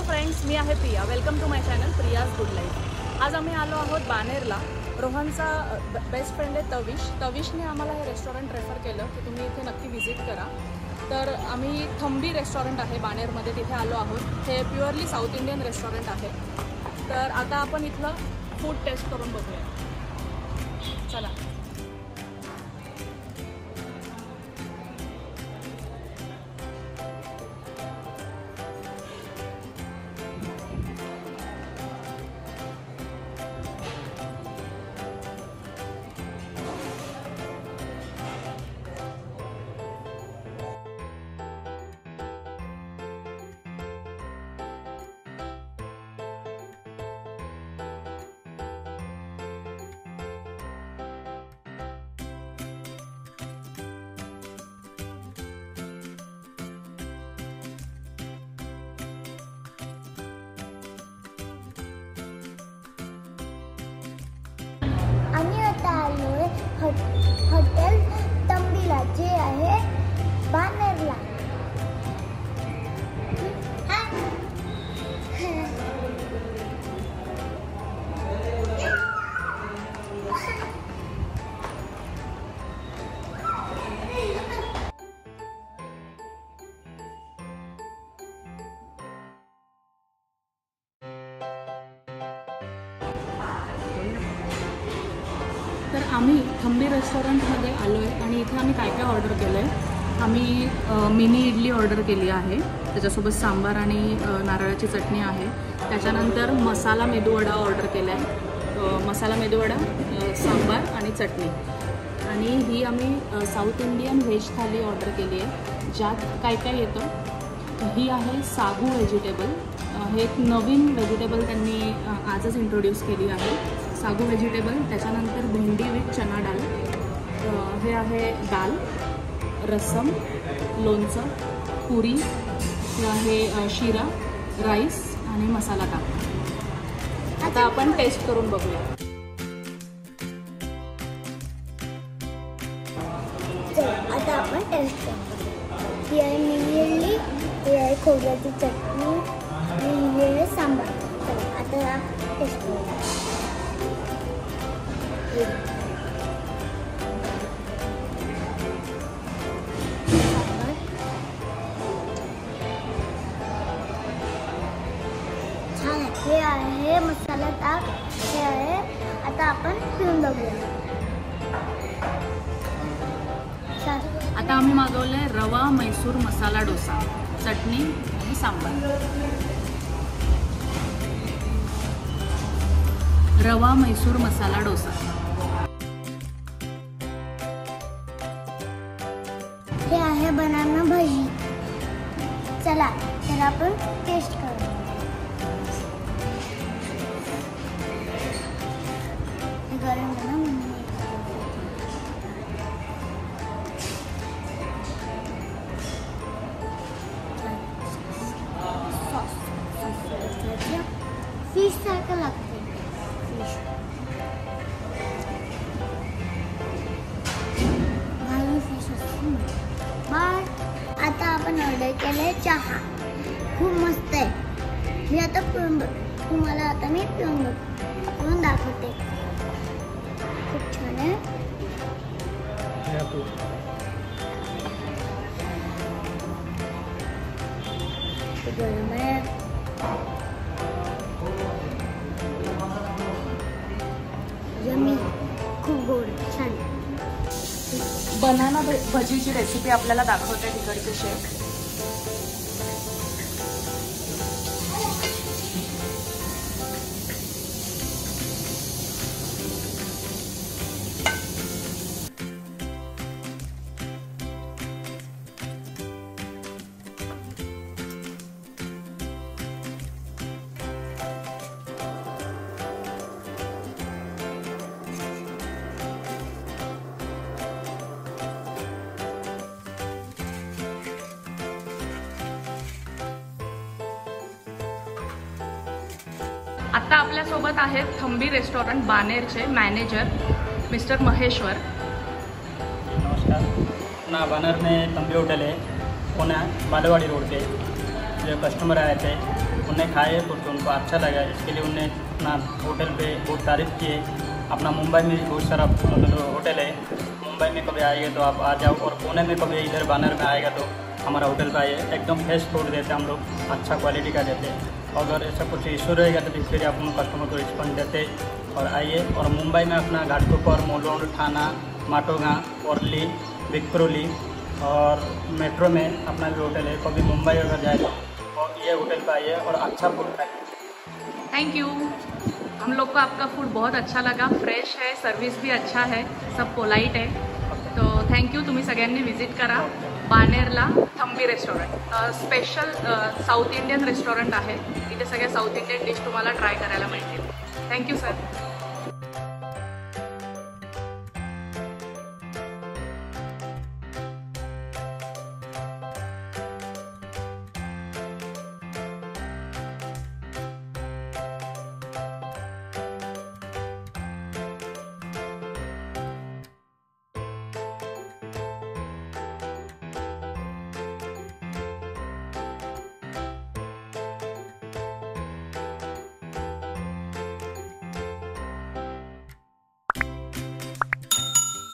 Friends, मी आहे Priya. Welcome to my channel Priya's good life. आज आम्ही आलो आहोत बानेरला. रोहनचा बेस्ट फ्रेंड आहे तविश. तविशने आम्हाला हे रेस्टॉरंट रेफर केलं की तुम्ही इथे नक्की व्हिजिट करा. तर आम्ही थंबी रेस्टॉरंट आहे बानेरमध्ये, तिथे आलो आहोत. हे प्युअरली साऊथ इंडियन रेस्टॉरंट आहे. तर आता आपण इथलं फूड टेस्ट करून बघूया. चला. आम्ही आता आलोय हॉटेल तंबीला, जे आहे बानेरला. तर आम्ही थंबी रेस्टॉरंटमध्ये आलो आहे आणि इथे आम्ही काय काय ऑर्डर केलं आहे. आम्ही मिनी इडली ऑर्डर केली आहे, त्याच्यासोबत सांबार आणि नारळाची चटणी आहे. त्याच्यानंतर मसाला मेदूवडा ऑर्डर केला आहे. मसाला मेदूवडा, सांबार आणि चटणी. आणि ही आम्ही south Indian veg thali order केली आहे, ज्यात काय काय येतं. ही आहे सागू व्हेजिटेबल. हे एक नवीन व्हेजिटेबल त्यांनी आजच इंट्रोड्यूस केली आहे, सागू व्हेजिटेबल. त्याच्यानंतर भेंडी विथ चना डाळ. हे आहे दाल, रसम, लोणचं, पुरी. हे आहे शिरा, राईस आणि मसाला ताक. आता आपण टेस्ट करून बघूया. आता आपण टेस्ट करू. ही आहे मिनी इडली, ही आहे खोबऱ्याची चटणी, ही आहे सांबार. आता टेस्ट करूया. छान आहे. हे आहे मसाला ताक. हे आहे. आता आपण पिऊन बघूया. आता आम्ही मागवलंय रवा मैसूर मसाला डोसा, चटणी आणि सांबार. रवा मैसूर मसाला डोसा. हे आहे बनाना भजी. चला तर आपण टेस्ट करू. गरम गरम फिश सारखं लागते. फिश आता आपण ऑर्डर केलंय चहा. खूप मस्त आहे. मी आता पिऊन तुम्हाला आता मी पिऊन दाखवते. खूप छान आहे. गरम आहे. यम्मी. खूप गोड, छान. बनाना भजीची रेसिपी आपल्याला दाखवते तिकडचे शेफ. आता आपल्यासोबत आहेत थंबी रेस्टॉरंट बानेरचे मॅनेजर मिस्टर महेश्वर. नमस्कार. अपना बानर में थंबी होटल है, पुणे बालेवाड़ी रोड पे. जो कस्टमर आए थे उन्हें खाए तो उनको अच्छा लगा, इसके लिए उन्हें अपना होटल पे बहुत तारीफ़ किए। अपना मुंबई में भी बहुत सारा होटल है, मुंबई में कभी आएंगे तो आप आ जाओ, और पुणे में कभी इधर बानर में आएगा तो हमारा होटल पे आइए। एकदम फ्रेश फूड देते हैं हम लोग, अच्छा क्वालिटी का देते हैं। अगर ऐसा कुछ इशू रहेगा तो इसके लिए अपन कस्टमर को रिस्पॉन्स देते और आइए। और मुंबई में अपना घाटकोपर, मुलुंड, थाना, माटोगांव, वर्ली, विक्रोली और मेट्रो में अपना भी होटल है। कभी मुंबई अगर जाए तो ये होटल पर आइए और अच्छा फूड खाइए। Thank you. हम लोग को आपका फूड बहुत अच्छा लगा, फ्रेश है, सर्विस भी अच्छा है, सब पोलाइट है, तो थँक यू। तुम्ही सगळ्यांनी विजिट करा बाणेरला Thambi restaurant, special south Indian restaurant आहे। इथे सगळ्या साऊथ इंडियन डिश तुम्हाला ट्राय करायला मिळतील। Thank you sir.